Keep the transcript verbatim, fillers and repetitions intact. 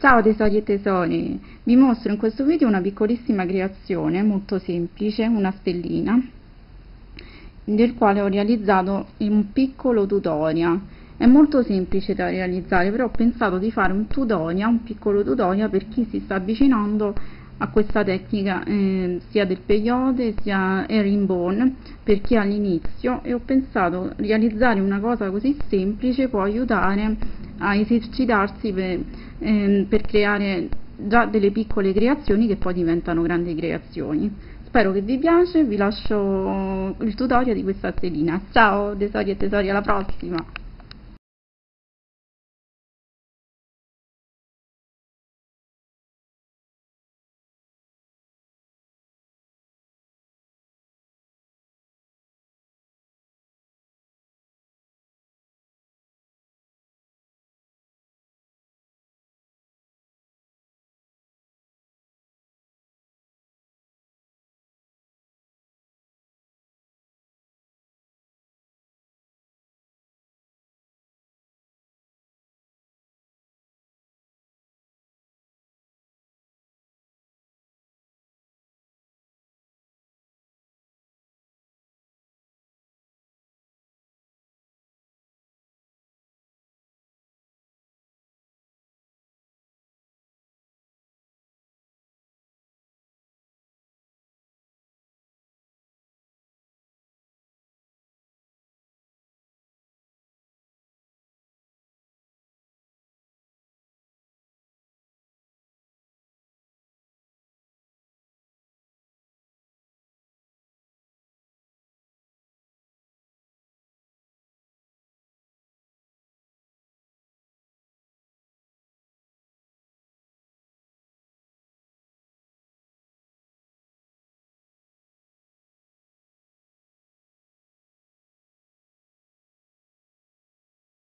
Ciao tesori e tesori, vi mostro in questo video una piccolissima creazione molto semplice, una stellina, del quale ho realizzato un piccolo tutorial. È molto semplice da realizzare, però ho pensato di fare un tutorial, un piccolo tutorial per chi si sta avvicinando a questa tecnica eh, sia del peyote sia herringbone, per chi è all'inizio, e ho pensato realizzare una cosa così semplice può aiutare a esercitarsi per, ehm, per creare già delle piccole creazioni che poi diventano grandi creazioni. Spero che vi piace, vi lascio il tutorial di questa stellina. Ciao tesori e tesori, alla prossima!